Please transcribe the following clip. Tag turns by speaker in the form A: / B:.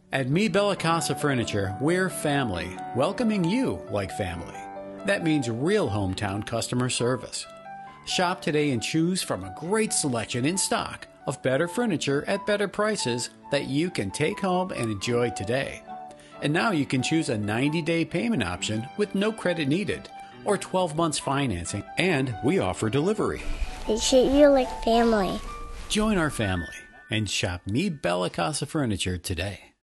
A: At MiBellaCasa Furniture, we're family, welcoming you like family. That means real hometown customer service. Shop today and choose from a great selection in stock of better furniture at better prices that you can take home and enjoy today. And now you can choose a 90-day payment option with no credit needed or 12 months financing, and we offer delivery.
B: They treat you like family.
A: Join our family and shop MiBellaCasa Furniture today.